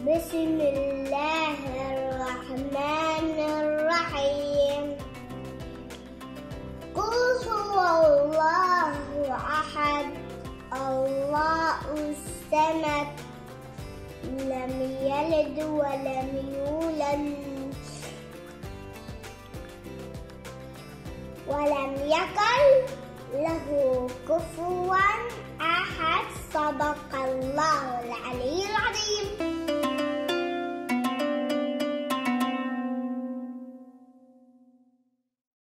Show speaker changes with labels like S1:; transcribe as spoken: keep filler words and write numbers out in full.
S1: بسم الله الرحمن الرحيم. قل هو الله أحد الله الصمد لم يلد ولم يولد ولم يكن له كفوا أحد. صدق الله العلي العظيم.